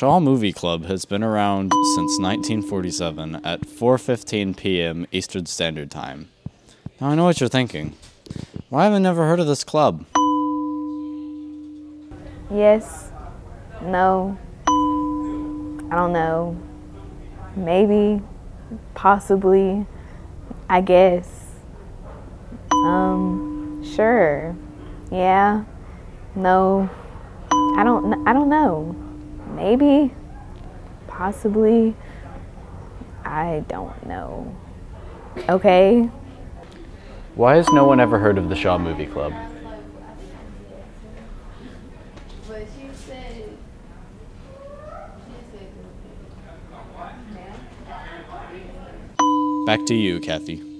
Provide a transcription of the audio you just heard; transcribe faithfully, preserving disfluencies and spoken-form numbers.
Shaw Movie Club has been around since nineteen forty-seven at four fifteen p m Eastern Standard Time. Now I know what you're thinking. Why have I never heard of this club? Yes. No. I don't know. Maybe. Possibly. I guess. Um, sure. Yeah. No. I don't I don't know. Maybe. Possibly. I don't know. Okay. Why has no one ever heard of the Shaw Movie Club? Back to you, Kathy.